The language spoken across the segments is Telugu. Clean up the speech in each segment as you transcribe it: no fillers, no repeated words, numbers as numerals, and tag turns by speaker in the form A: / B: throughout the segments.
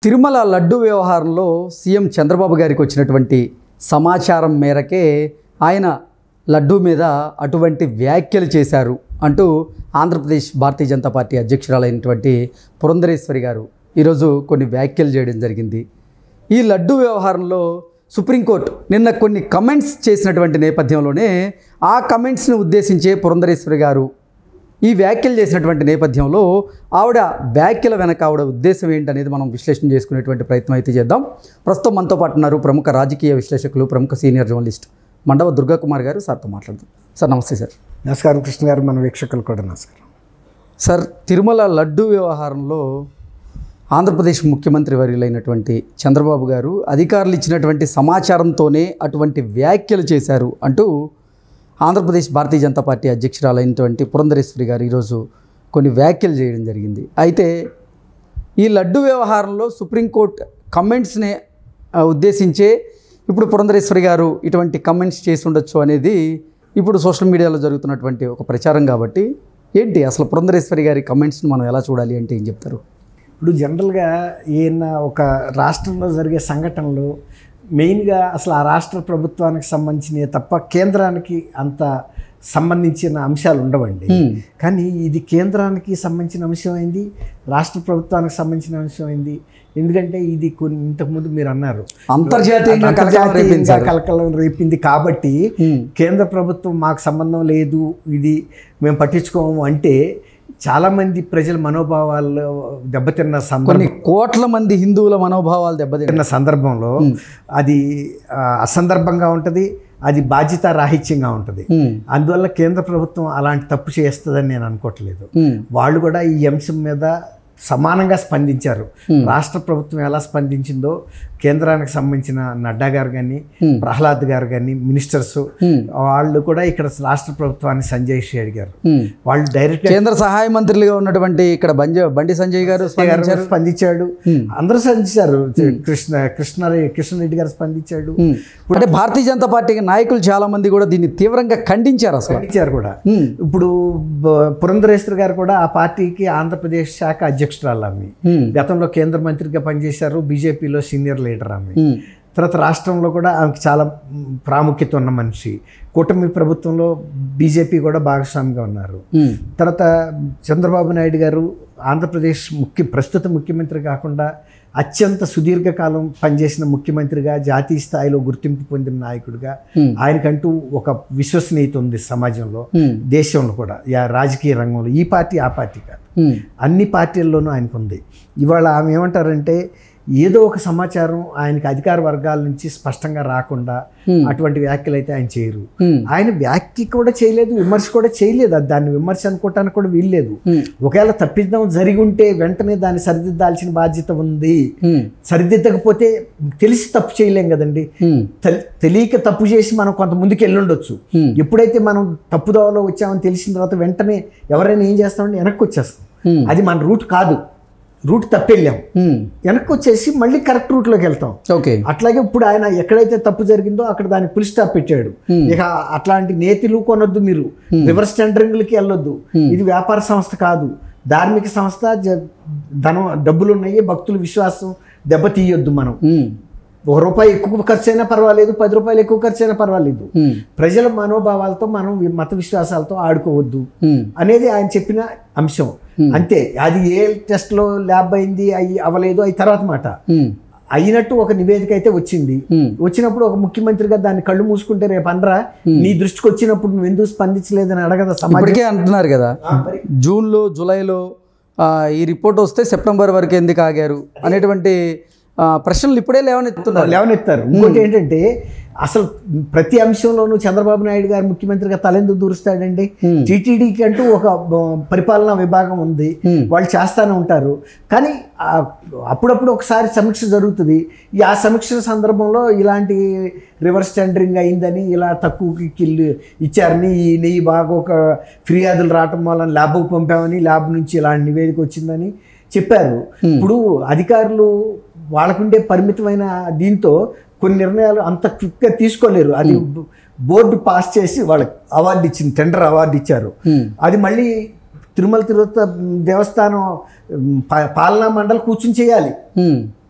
A: తిరుమల లడ్డు వ్యవహారంలో సీఎం చంద్రబాబు గారికి వచ్చినటువంటి సమాచారం మేరకే ఆయన లడ్డు మీద అటువంటి వ్యాఖ్యలు చేశారు అంటూ ఆంధ్రప్రదేశ్ భారతీయ జనతా పార్టీ అధ్యక్షురాలైనటువంటి పురంధరేశ్వరి గారు ఈరోజు కొన్ని వ్యాఖ్యలు చేయడం జరిగింది. ఈ లడ్డు వ్యవహారంలో సుప్రీంకోర్టు నిన్న కొన్ని కమెంట్స్ చేసినటువంటి నేపథ్యంలోనే ఆ కమెంట్స్ని ఉద్దేశించే పురంధరేశ్వరి గారు ఈ వ్యాఖ్యలు చేసినటువంటి నేపథ్యంలో ఆవిడ వ్యాఖ్యల వెనక ఆవిడ ఉద్దేశం ఏంటనేది మనం విశ్లేషణ చేసుకునేటువంటి ప్రయత్నం అయితే చేద్దాం. ప్రస్తుతం మనతో పాటు ఉన్నారు ప్రముఖ రాజకీయ విశ్లేషకులు, ప్రముఖ సీనియర్ జర్నలిస్ట్ మండవ దుర్గాకుమార్ గారు. సార్తో మాట్లాడదాం. సార్ నమస్తే. సార్
B: నమస్కారం. కృష్ణ గారు, మన వీక్షకులు కూడా నమస్కారం.
A: సార్, తిరుమల లడ్డు వ్యవహారంలో ఆంధ్రప్రదేశ్ ముఖ్యమంత్రి వర్యులైనటువంటి చంద్రబాబు గారు అధికారులు ఇచ్చినటువంటి సమాచారంతోనే అటువంటి వ్యాఖ్యలు చేశారు అంటూ ఆంధ్రప్రదేశ్ భారతీయ జనతా పార్టీ అధ్యక్షురాలైనటువంటి పురంధరేశ్వరి గారు ఈరోజు కొన్ని వ్యాఖ్యలు చేయడం జరిగింది. అయితే ఈ లడ్డు వ్యవహారంలో సుప్రీంకోర్టు కమెంట్స్ని ఉద్దేశించే ఇప్పుడు పురంధరేశ్వరి గారు ఇటువంటి కమెంట్స్ చేసి ఉండొచ్చు అనేది ఇప్పుడు సోషల్ మీడియాలో జరుగుతున్నటువంటి ఒక ప్రచారం. కాబట్టి ఏంటి అసలు పురంధరేశ్వరి గారి కమెంట్స్ని మనం ఎలా చూడాలి అంటే ఏం చెప్తారు?
B: ఇప్పుడు జనరల్గా ఏదైనా ఒక రాష్ట్రంలో జరిగే సంఘటనలు మెయిన్గా అసలు ఆ రాష్ట్ర ప్రభుత్వానికి సంబంధించినవి తప్ప కేంద్రానికి అంత సంబంధించిన అంశాలు ఉండవండి. కానీ ఇది కేంద్రానికి సంబంధించిన అంశం అయింది, రాష్ట్ర ప్రభుత్వానికి సంబంధించిన అంశం అయింది. ఎందుకంటే ఇది కొన్ని ఇంతకుముందు మీరు అన్నారు
A: అంతర్జాతీయంగా
B: కలకలం రేపింది. కాబట్టి కేంద్ర ప్రభుత్వం మాకు సంబంధం లేదు, ఇది మేము పట్టించుకోము అంటే చాలామంది ప్రజల మనోభావాలు దెబ్బతిన్న
A: కొన్ని కోట్ల మంది హిందువుల మనోభావాలు దెబ్బతిన్న
B: సందర్భంలో అది అసందర్భంగా ఉంటుంది, అది బాధ్యత రాహిత్యంగా ఉంటుంది. అందువల్ల కేంద్ర ప్రభుత్వం అలాంటి తప్పు చేస్తుందని నేను అనుకోవట్లేదు. వాళ్ళు కూడా ఈ అంశం మీద సమానంగా స్పందించారు. రాష్ట్ర ప్రభుత్వం ఎలా స్పందించిందో కేంద్రానికి సంబంధించిన నడ్డా గారు కానీ, ప్రహ్లాద్ గారు కానీ, మినిస్టర్స్ వాళ్ళు కూడా ఇక్కడ రాష్ట్ర ప్రభుత్వాన్ని సంజయ్ అడిగారు. వాళ్ళు డైరెక్ట్
A: కేంద్ర సహాయ మంత్రులుగా ఉన్నటువంటి ఇక్కడ బండి సంజయ్ గారు
B: స్పందించాడు, అందరూ స్పందించారు. కిషన్ రెడ్డి గారు స్పందించాడు.
A: అంటే భారతీయ జనతా పార్టీ నాయకులు చాలా మంది కూడా దీన్ని తీవ్రంగా ఖండించారు.
B: కూడా ఇప్పుడు పురంధరేశ్వరి గారు కూడా ఆ పార్టీకి ఆంధ్రప్రదేశ్ శాఖ అధ్యక్షురాలు. ఆమె గతంలో కేంద్ర మంత్రిగా పనిచేశారు, బీజేపీలో సీనియర్ లీడర్ ఆమె. తర్వాత రాష్ట్రంలో కూడా ఆమెకి చాలా ప్రాముఖ్యత ఉన్న మనిషి. కూటమి ప్రభుత్వంలో బీజేపీ కూడా భాగస్వామిగా ఉన్నారు. తర్వాత చంద్రబాబు నాయుడు గారు ఆంధ్రప్రదేశ్ ప్రస్తుత ముఖ్యమంత్రి కాకుండా అత్యంత సుదీర్ఘకాలం పనిచేసిన ముఖ్యమంత్రిగా, జాతీయ స్థాయిలో గుర్తింపు పొందిన నాయకుడిగా ఆయనకంటూ ఒక విశ్వసనీయత ఉంది సమాజంలో, దేశంలో కూడా, రాజకీయ రంగంలో. ఈ పార్టీ ఆ పార్టీ కాదు, అన్ని పార్టీల్లోనూ ఆయనకు ఉంది. ఇవాళ ఆమె ఏమంటారంటే ఏదో ఒక సమాచారం ఆయనకి అధికార వర్గాల నుంచి స్పష్టంగా రాకుండా అటువంటి వ్యాఖ్యలు అయితే ఆయన చేయరు. ఆయన వ్యాఖ్య కూడా చేయలేదు, విమర్శ కూడా చేయలేదు. దాన్ని విమర్శ అనుకోవటానికి కూడా వీల్లేదు. ఒకవేళ తప్పిదం జరిగి ఉంటే వెంటనే దాన్ని సరిదిద్దాల్సిన బాధ్యత ఉంది. సరిదిద్దకపోతే తెలిసి తప్పు చేయలేం కదండి. తెలియక తప్పు చేసి మనం కొంత ముందుకు వెళ్ళుండొచ్చు. ఎప్పుడైతే మనం తప్పుదోవలో వచ్చామని తెలిసిన తర్వాత వెంటనే ఎవరైనా ఏం చేస్తామంటే వెనక్కి వచ్చేస్తాం. అది మన రూట్ కాదు, రూట్ తప్పెళ్ళాం, వెనక్కి వచ్చేసి మళ్ళీ కరెక్ట్ రూట్లోకి వెళ్తాం. అట్లాగే ఇప్పుడు ఆయన ఎక్కడైతే తప్పు జరిగిందో అక్కడ దానికి ఫుల్ స్టాప్ పెట్టాడు. ఇక అట్లాంటి నేతిలు కొనొద్దు, మీరు రివర్స్ టెండరింగ్లకి వెళ్ళొద్దు. ఇది వ్యాపార సంస్థ కాదు, ధార్మిక సంస్థ. డబ్బులు ఉన్నాయి, భక్తుల విశ్వాసం దెబ్బతీయొద్దు. మనం ₹1 ఎక్కువ ఖర్చు అయినా పర్వాలేదు, ₹10 ఎక్కువ ఖర్చు అయినా పర్వాలేదు. ప్రజల మనోభావాలతో మనం మత విశ్వాసాలతో ఆడుకోవద్దు అనేది ఆయన చెప్పిన అంశం. అంతే. అది ఏ టెస్ట్లో ల్యాబ్ అయింది, అవ్వలేదు, అది తర్వాత మాట. అయినట్టు ఒక నివేదిక అయితే వచ్చింది. వచ్చినప్పుడు ఒక ముఖ్యమంత్రిగా దాన్ని కళ్ళు మూసుకుంటే రేపు అనరా, నీ దృష్టికి వచ్చినప్పుడు నువ్వు ఎందుకు స్పందించలేదని అడగదా సమాజం
A: అంటున్నారు కదా. జూన్లో, జూలైలో ఈ రిపోర్ట్ వస్తే సెప్టెంబర్ వరకు ఎందుకు ఆగారు అనేటువంటి ప్రశ్నలు ఇప్పుడే లేవనెత్తారు.
B: ఇంకోటి ఏంటంటే అసలు ప్రతి అంశంలోనూ చంద్రబాబు నాయుడు గారు ముఖ్యమంత్రిగా తలెందుకు దూరుస్తాడండి? టీటీడీకి అంటూ ఒక పరిపాలనా విభాగం ఉంది, వాళ్ళు చేస్తూనే ఉంటారు. కానీ అప్పుడప్పుడు ఒకసారి సమీక్ష జరుగుతుంది. ఆ సమీక్ష సందర్భంలో ఇలాంటి రివర్స్ టెండరింగ్ అయిందని, ఇలా తక్కువకి కిల్లు ఇచ్చారని, ఈ నెయ్యి బాగా ఒక ఫిర్యాదులు రావటం వల్ల ల్యాబ్కు పంపామని, ల్యాబ్ నుంచి ఇలాంటి నివేదిక వచ్చిందని చెప్పారు. ఇప్పుడు అధికారులు వాళ్ళకుండే పరిమితమైన దీంతో కొన్ని నిర్ణయాలు అంత క్విక్గా తీసుకోలేరు. అది బోర్డు పాస్ చేసి వాళ్ళకి అవార్డు ఇచ్చింది, టెండర్ అవార్డు ఇచ్చారు. అది మళ్ళీ తిరుమల తిరుపతి దేవస్థానం పాలనా మండలి కూర్చుని చేయాలి.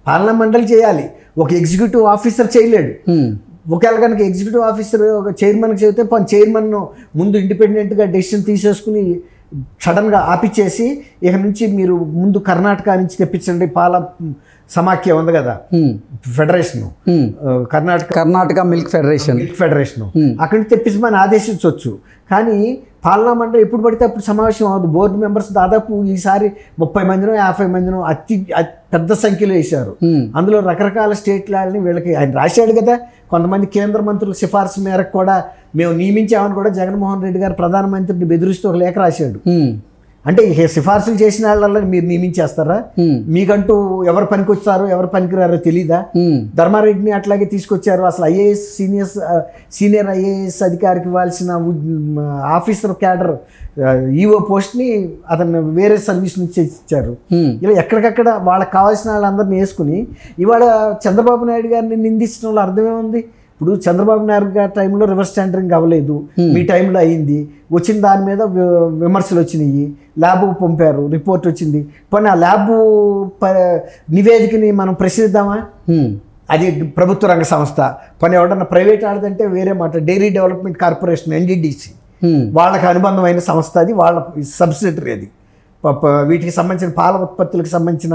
B: పాలనా మండలి చేయాలి, ఒక ఎగ్జిక్యూటివ్ ఆఫీసర్ చేయలేడు. ఒకవేళ కనుక ఎగ్జిక్యూటివ్ ఆఫీసర్ ఒక చైర్మన్కి చెబితే చైర్మన్ ముందు ఇండిపెండెంట్గా డెసిషన్ తీసేసుకుని సడన్గా ఆపిచ్చేసి ఇక నుంచి మీరు ముందు కర్ణాటక నుంచి తెప్పించండి, పాల సమాఖ్య ఉంది కదా ఫెడరేషన్,
A: కర్ణాటక మిల్క్ ఫెడరేషన్
B: అక్కడి నుంచి తెప్పించమని ఆదేశించవచ్చు. కానీ పాలనా మండలి ఎప్పుడు పడితే అప్పుడు సమావేశం అవ్వదు. బోర్డు మెంబర్స్ దాదాపు ఈసారి 30 మందినో 50 మందినో అతి పెద్ద సంఖ్యలో వేశారు. అందులో రకరకాల స్టేట్లని వీళ్ళకి ఆయన రాశాడు కదా. కొంతమంది కేంద్ర మంత్రుల సిఫార్సు మేరకు కూడా మేము నియమించామని కూడా జగన్మోహన్ రెడ్డి గారు ప్రధానమంత్రిని బెదిరిస్తూ ఒక లేఖ రాశాడు. అంటే సిఫార్సులు చేసిన వాళ్ళని మీరు నియమించేస్తారా? మీకంటూ ఎవరు పనికొచ్చారో ఎవరు పనికిరారో తెలీదా? ధర్మారెడ్డిని అట్లాగే తీసుకొచ్చారు. అసలు ఐఏఎస్ సీనియర్ ఐఏఎస్ అధికారికి ఇవ్వాల్సిన ఆఫీసర్ క్యాడర్ ఈఓ పోస్ట్ని అతను వేరే సర్వీస్ నుంచి ఇచ్చారు. ఇలా ఎక్కడికక్కడ వాళ్ళకి కావాల్సిన వాళ్ళందరినీ వేసుకుని ఇవాళ చంద్రబాబు నాయుడు గారిని నిందించడంలో అర్థమేముంది? ఇప్పుడు చంద్రబాబు నాయుడు గారి టైంలో రివర్స్ టెండరింగ్ అవ్వలేదు, మీ టైంలో అయింది. వచ్చిన దాని మీద విమర్శలు వచ్చినాయి, ల్యాబ్ పంపారు, రిపోర్ట్ వచ్చింది. పోనీ ఆ ల్యాబ్ నివేదికని మనం ప్రశ్నిద్దామా? అది ప్రభుత్వ రంగ సంస్థ. పోనీ ఎవడన్నా ప్రైవేట్ ఆడదంటే వేరే మాట. డైరీ డెవలప్మెంట్ కార్పొరేషన్ ఎన్డీడీసీ వాళ్ళకి అనుబంధమైన సంస్థ, అది వాళ్ళ సబ్సిడరీ. అది వీటికి సంబంధించిన పాల ఉత్పత్తులకు సంబంధించిన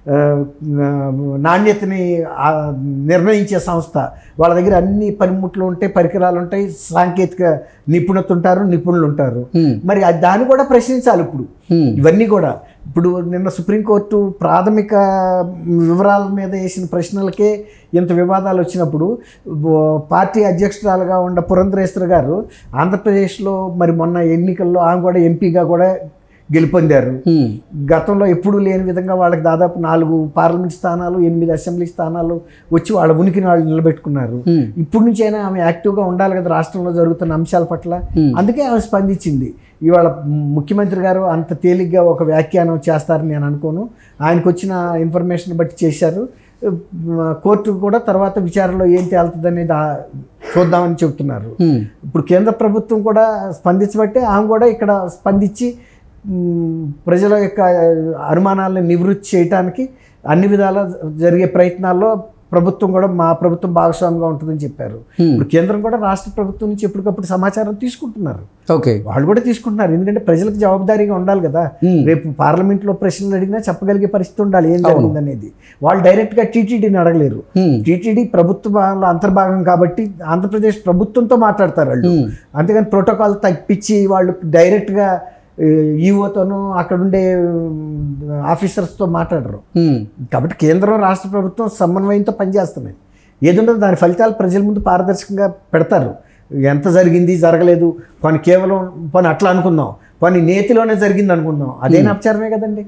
B: నాణ్యతని నిర్ణయించే సంస్థ. వాళ్ళ దగ్గర అన్ని పనిముట్లు ఉంటాయి, పరికరాలు ఉంటాయి, సాంకేతిక నిపుణులు ఉంటారు. మరి దాన్ని కూడా ప్రశ్నించాలి. ఇప్పుడు ఇవన్నీ కూడా ఇప్పుడు నిన్న సుప్రీంకోర్టు ప్రాథమిక వివరాల మీద వేసిన ప్రశ్నలకే ఇంత వివాదాలు వచ్చినప్పుడు పార్టీ అధ్యక్షురాలుగా ఉన్న పురంధరేశ్వరి గారు ఆంధ్రప్రదేశ్లో మరి మొన్న ఎన్నికల్లో ఆమె కూడా ఎంపీగా కూడా గెలుపొందారు. గతంలో ఎప్పుడూ లేని విధంగా వాళ్ళకి దాదాపు 4 పార్లమెంట్ స్థానాలు, 8 అసెంబ్లీ స్థానాలు వచ్చి వాళ్ళ ఉనికిని వాళ్ళు నిలబెట్టుకున్నారు. ఇప్పుడు నుంచి అయినా ఆమె యాక్టివ్గా ఉండాలి కదా రాష్ట్రంలో జరుగుతున్న అంశాల పట్ల. అందుకే ఆమె స్పందించింది. ఇవాళ ముఖ్యమంత్రి గారు అంత తేలిగ్గా ఒక వ్యాఖ్యానం చేస్తారని నేను అనుకోను. ఆయనకు వచ్చిన ఇన్ఫర్మేషన్ బట్టి చేశారు. కోర్టు కూడా తర్వాత విచారణలో ఏం తేలుతుంది అనేది చూద్దామని చెబుతున్నారు. ఇప్పుడు కేంద్ర ప్రభుత్వం కూడా స్పందించబట్టే ఆమె కూడా ఇక్కడ స్పందించి ప్రజల యొక్క అనుమానాలను నివృత్తి చేయడానికి అన్ని విధాలా జరిగే ప్రయత్నాల్లో ప్రభుత్వం కూడా మా ప్రభుత్వం భాగస్వామిగా ఉంటుందని చెప్పారు. ఇప్పుడు కేంద్రం కూడా రాష్ట్ర ప్రభుత్వం నుంచి ఎప్పటికప్పుడు సమాచారం తీసుకుంటున్నారు. వాళ్ళు కూడా తీసుకుంటున్నారు. ఎందుకంటే ప్రజలకు జవాబుదారీగా ఉండాలి కదా. రేపు పార్లమెంట్లో ప్రశ్నలు అడిగినా చెప్పగలిగే పరిస్థితి ఉండాలి ఏం జరిగింది అనేది. వాళ్ళు డైరెక్ట్గా టీటీడీని అడగలేరు. టీటీడీ ప్రభుత్వంలో అంతర్భాగం కాబట్టి ఆంధ్రప్రదేశ్ ప్రభుత్వంతో మాట్లాడతారు వాళ్ళు. అంతేగాని ప్రోటోకాల్ తప్పించి వాళ్ళు డైరెక్ట్గా ఈఓతోనూ అక్కడుండే ఆఫీసర్స్తో మాట్లాడరు. కాబట్టి కేంద్రం రాష్ట్ర ప్రభుత్వం సమన్వయంతో పనిచేస్తున్నాయి. ఏదుండో దాని ఫలితాలు ప్రజల ముందు పారదర్శకంగా పెడతారు. ఎంత జరిగింది జరగలేదు పని కేవలం పని అట్లా అనుకుందాం, పని నేతిలోనే జరిగింది అనుకుందాం, అదేనా అపచారమే కదండి.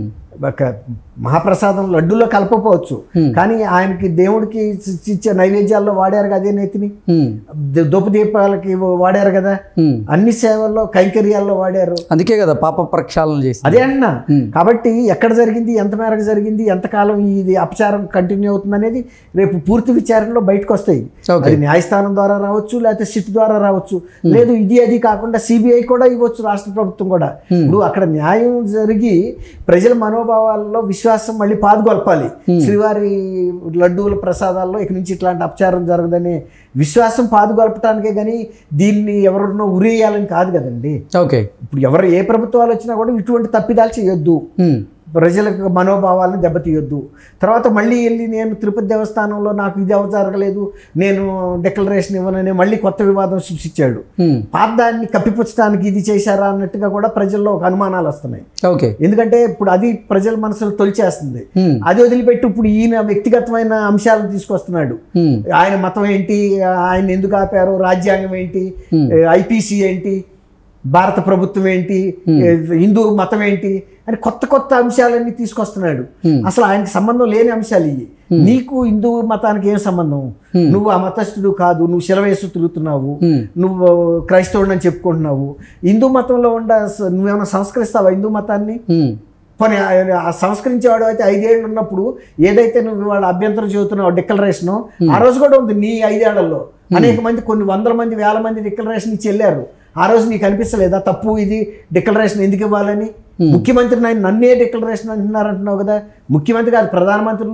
B: మహాప్రసాదం లడ్డూలో కలపకపోవచ్చు, కానీ ఆయనకి దేవుడికి ఇచ్చే నైవేద్యాల్లో వాడారు కదా అదే నేతిని. దూపదీపాలకి వాడారు కదా, అన్ని సేవల్లో కైంకర్యాల్లో వాడారు.
A: అందుకే కదా పాప ప్రక్షాళన చేసి
B: అదే అన్నా. కాబట్టి ఎక్కడ జరిగింది, ఎంత మేరకు జరిగింది, ఎంతకాలం ఇది అపచారం కంటిన్యూ అవుతుంది అనేది రేపు పూర్తి విచారణలో బయటకు వస్తాయి. అది న్యాయస్థానం ద్వారా రావచ్చు, లేకపోతే సిట్ ద్వారా రావచ్చు, లేదు ఇది అది కాకుండా సిబిఐ కూడా ఇవ్వచ్చు, రాష్ట్ర ప్రభుత్వం కూడా. ఇప్పుడు అక్కడ న్యాయం జరిగి ప్రజల మనోభావాల్లో విశ్వాసం మళ్ళీ పాదుకొల్పాలి. శ్రీవారి లడ్డూల ప్రసాదాల్లో ఇక నుంచి ఇట్లాంటి అపచారం జరగదనే విశ్వాసం పాదుకొల్పటానికే కానీ దీన్ని ఎవరినో ఉరేయాలని కాదు కదండి. ఇప్పుడు ఎవరు ఏ ప్రభుత్వాలు వచ్చినా కూడా ఇటువంటి తప్పిదాలు చేయొద్దు, ప్రజలకు మనోభావాలను దెబ్బతీయొద్దు. తర్వాత మళ్ళీ వెళ్ళి నేను తిరుపతి దేవస్థానంలో నాకు ఇది జరగలేదు, నేను డిక్లరేషన్ ఇవ్వనని మళ్ళీ కొత్త వివాదం సృష్టించాడు. పాత దాన్ని కప్పిపుచ్చడానికి ఇది చేశారా అన్నట్టుగా కూడా ప్రజల్లో ఒక అనుమానాలు వస్తున్నాయి. ఎందుకంటే ఇప్పుడు అది ప్రజల మనసులు తొలిచేస్తుంది. అది వదిలిపెట్టి ఇప్పుడు ఈయన వ్యక్తిగతమైన అంశాలను తీసుకొస్తున్నాడు. ఆయన మతం ఏంటి, ఆయన ఎందుకు ఆపారు, రాజ్యాంగం ఏంటి, ఐపీసీ ఏంటి, భారత ప్రభుత్వం ఏంటి, హిందూ మతం ఏంటి అని కొత్త కొత్త అంశాలన్నీ తీసుకొస్తున్నాడు. అసలు ఆయనకి సంబంధం లేని అంశాలు ఇవి. నీకు హిందూ మతానికి ఏం సంబంధం? నువ్వు ఆ మతస్థుడు కాదు, నువ్వు శిలవేసు తిరుగుతున్నావు, నువ్వు క్రైస్తవుడు అని చెప్పుకుంటున్నావు. హిందూ మతంలో నువ్వేమైనా సంస్కరిస్తావా హిందూ మతాన్ని? పోనీ ఆ సంస్కరించేవాడు అయితే 5 ఏళ్ళు ఉన్నప్పుడు ఏదైతే నువ్వు వాళ్ళ అభ్యంతరం చెబుతున్నావు డిక్లరేషన్, ఆ రోజు కూడా ఉంది. నీ 5 ఏళ్లలో అనేక మంది, కొన్ని 100 మంది 1000 మంది డిక్లరేషన్ ఇచ్చి వెళ్ళారు. ఆ రోజు నీకు అనిపిస్తలేదా తప్పు ఇది డిక్లరేషన్ ఎందుకు ఇవ్వాలని? ముఖ్యమంత్రి నన్నే డిక్లరేషన్ అంటున్నారంటున్నావు కదా. ముఖ్యమంత్రి కాదు, ప్రధానమంత్రులు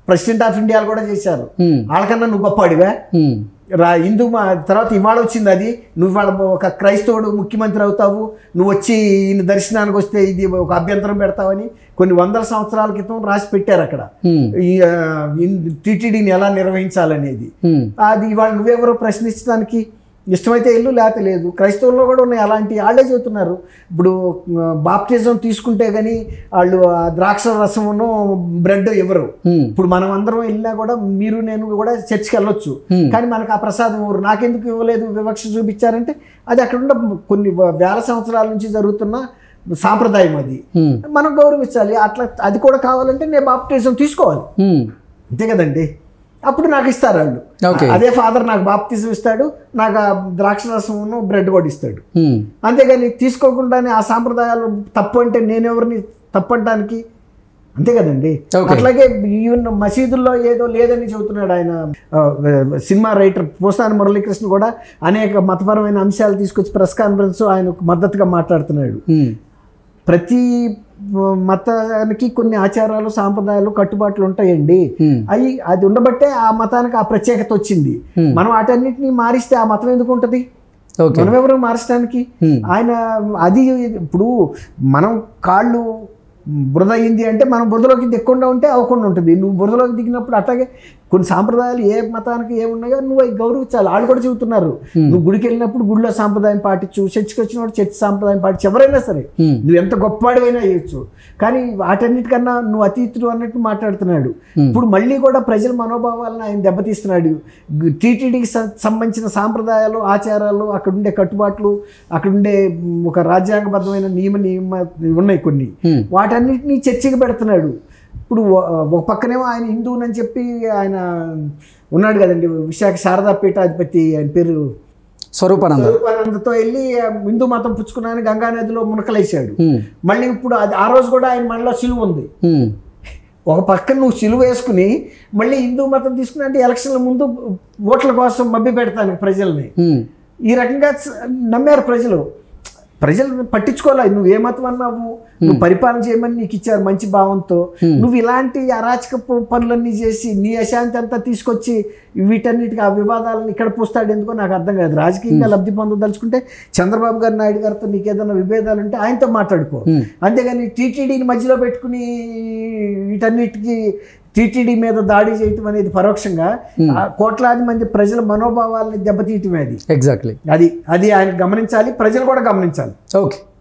B: ప్రెసిడెంట్ ఆఫ్ ఇండియాలు కూడా చేశారు. వాళ్ళకన్నా నువ్వు గొప్పవాడివా? హిందూ తర్వాత ఇవాళ వచ్చింది అది, నువ్వు ఇవాళ ఒక క్రైస్తవుడు ముఖ్యమంత్రి అవుతావు, నువ్వు వచ్చి ఈయన దర్శనానికి వస్తే ఇది ఒక అభ్యంతరం పెడతావని కొన్ని వందల సంవత్సరాల క్రితం రాసి పెట్టారు అక్కడ ఈ టీటీడీని ఎలా నిర్వహించాలనేది. అది ఇవాళ నువ్వెవరో ప్రశ్నించడానికి ఇష్టమైతే ఇల్లు లేకపోతే లేదు. క్రైస్తవుల్లో కూడా ఉన్నాయి అలాంటి, వాళ్ళే చెబుతున్నారు. ఇప్పుడు బాప్టిజం తీసుకుంటే కానీ వాళ్ళు ద్రాక్ష రసమును బ్రెడ్ ఇవ్వరు. ఇప్పుడు మనం అందరం వెళ్ళినా కూడా మీరు నేను కూడా చర్చికి వెళ్ళొచ్చు, కానీ మనకు ఆ ప్రసాదం ఇవ్వరు. నాకెందుకు ఇవ్వలేదు, వివక్ష చూపించారంటే అది అక్కడ ఉన్న కొన్ని వేల సంవత్సరాల నుంచి జరుగుతున్న సాంప్రదాయం, అది మనం గౌరవించాలి. అట్లా అది కూడా కావాలంటే నేను బాప్టిజం తీసుకోవాలి, అంతే కదండి. అప్పుడు నాకు ఇస్తారు వాళ్ళు. అదే ఫాదర్ నాకు బాప్తిజం ఇస్తాడు, నాకు ఆ ద్రాక్షరసమును బ్రెడ్ కూడా ఇస్తాడు. అంతేగాని తీసుకోకుండానే ఆ సాంప్రదాయాలు తప్పు అంటే నేనెవరిని తప్పు అంటానికి, అంతే కదండి. అట్లాగే ఈవెన్ మసీదుల్లో ఏదో లేదని చెబుతున్నాడు ఆయన. సినిమా రైటర్ పోసాని మురళీకృష్ణ కూడా అనేక మతపరమైన అంశాలు తీసుకొచ్చి ప్రెస్ కాన్ఫరెన్స్ ఆయనకు మద్దతుగా మాట్లాడుతున్నాడు. ప్రతి మతానికి కొన్ని ఆచారాలు సాంప్రదాయాలు కట్టుబాట్లు ఉంటాయండి. అది ఉండబట్టే ఆ మతానికి ఆ ప్రత్యేకత వచ్చింది. మనం వాటన్నిటిని మారిస్తే ఆ మతం ఎందుకు ఉంటుంది? మనం ఎవరు మార్చడానికి? ఆయన అది ఇప్పుడు మనం కాళ్ళు బురద అయింది అంటే మనం బురదలోకి దిక్కుండా ఉంటే అవ్వకుండా ఉంటుంది. నువ్వు బురదలోకి దిగినప్పుడు అట్లాగే కొన్ని సాంప్రదాయాలు ఏ మతానికి ఏమున్నాయో నువ్వు అవి గౌరవించాలి. వాళ్ళు కూడా చెబుతున్నారు, నువ్వు గుడికి వెళ్ళినప్పుడు గుడిలో సాంప్రదాయం పాటించు, చర్చికి వచ్చినప్పుడు చర్చి సాంప్రదాయం పాటించు, ఎవరైనా సరే నువ్వు ఎంత గొప్పవాడివైనా చేయొచ్చు. కానీ వాటన్నిటికన్నా నువ్వు అతీతుడు అన్నట్టు మాట్లాడుతున్నాడు. ఇప్పుడు మళ్ళీ కూడా ప్రజల మనోభావాలను ఆయన దెబ్బతీస్తున్నాడు. టీటీడీకి సంబంధించిన సాంప్రదాయాలు ఆచారాలు, అక్కడుండే కట్టుబాట్లు, అక్కడుండే ఒక రాజ్యాంగబద్ధమైన నియమ ఉన్నాయి కొన్ని, వాటన్నిటినీ చర్చకి పెడుతున్నాడు. ఇప్పుడు ఒక పక్కనేమో ఆయన హిందువునని చెప్పి ఉన్నాడు కదండి, విశాఖ శారదా పీఠాధిపతి, ఆయన పేరు స్వరూపానందతో వెళ్ళి హిందూ మతం పుచ్చుకున్నాయని గంగా నదిలో మునకలేశాడు. మళ్ళీ ఇప్పుడు ఆ రోజు కూడా ఆయన మనలో సిలువ ఉంది. ఒక పక్కన నువ్వు సిలువ వేసుకుని మళ్ళీ హిందూ మతం తీసుకుని అంటే ఎలక్షన్ల ముందు ఓట్ల కోసం మభ్య పెడతాను ప్రజల్ని, ఈ రకంగా నమ్మారు ప్రజలు పట్టించుకోవాలి. నువ్వు ఏ మతం అన్నావు, నువ్వు పరిపాలన చేయమని నీకు ఇచ్చారు మంచి భావంతో, నువ్వు ఇలాంటి అరాచక పనులన్నీ చేసి నీ అశాంతి అంతా తీసుకొచ్చి వీటన్నిటికి ఆ వివాదాలను ఇక్కడ పూస్తాడు ఎందుకో నాకు అర్థం కాదు. రాజకీయంగా లబ్ధి పొందదలుచుకుంటే చంద్రబాబు గారు నాయుడు గారితో నీకు ఏదైనా విభేదాలు ఉంటే ఆయనతో మాట్లాడుకో, అంతేగాని టీటీడీని మధ్యలో పెట్టుకుని వీటన్నిటికీ టీటీడీ మీద దాడి చేయటం అనేది పరోక్షంగా కోట్లాది మంది ప్రజల మనోభావాలని దెబ్బతీయటమే. అది ఎగ్జాక్ట్లీ అది ఆయన గమనించాలి, ప్రజలు కూడా గమనించాలి. ఓకే.